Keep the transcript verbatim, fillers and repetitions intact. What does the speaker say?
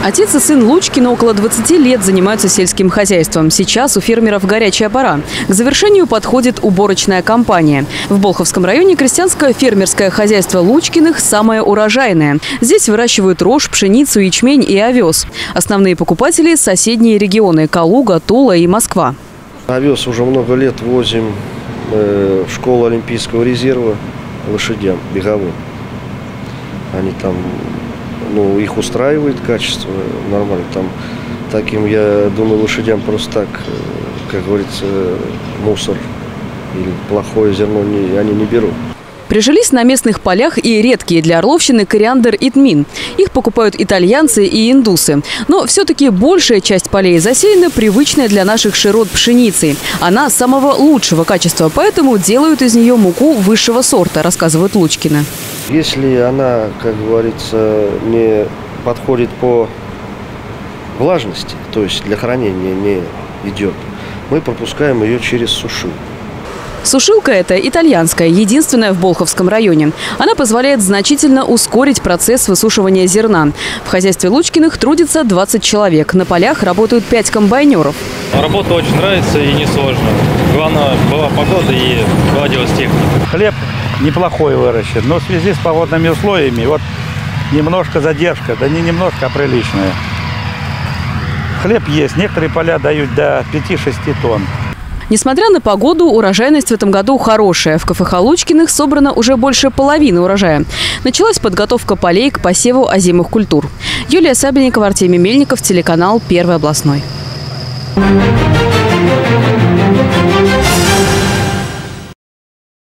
Отец и сын Лучкины около двадцати лет занимаются сельским хозяйством. Сейчас у фермеров горячая пора. К завершению подходит уборочная кампания. В Болховском районе крестьянское фермерское хозяйство Лучкиных самое урожайное. Здесь выращивают рожь, пшеницу, ячмень и овес. Основные покупатели – соседние регионы – Калуга, Тула и Москва. Овес уже много лет возим в школу Олимпийского резерва лошадям беговым. Они там... Ну, их устраивает качество нормально. Там таким, я думаю, лошадям просто так, как говорится, мусор или плохое зерно не, они не берут. Прижились на местных полях и редкие для орловщины кориандр и тмин. Их покупают итальянцы и индусы. Но все-таки большая часть полей засеяна привычная для наших широт пшеницей. Она самого лучшего качества, поэтому делают из нее муку высшего сорта, рассказывают Лучкины. Если она, как говорится, не подходит по влажности, то есть для хранения не идет, мы пропускаем ее через сушилку. Сушилка эта итальянская, единственная в Болховском районе. Она позволяет значительно ускорить процесс высушивания зерна. В хозяйстве Лучкиных трудится двадцать человек. На полях работают пять комбайнеров. Работа очень нравится и не сложно. Главное, была погода и наладилась техника. Хлеб неплохой выращен, но в связи с погодными условиями вот немножко задержка, да не немножко, а приличная. Хлеб есть, некоторые поля дают до пяти-шести тонн. Несмотря на погоду, урожайность в этом году хорошая. В ка эф ха Лучкиных собрано уже больше половины урожая. Началась подготовка полей к посеву озимых культур. Юлия Сабельникова, Артемий Мельников, телеканал Первый областной.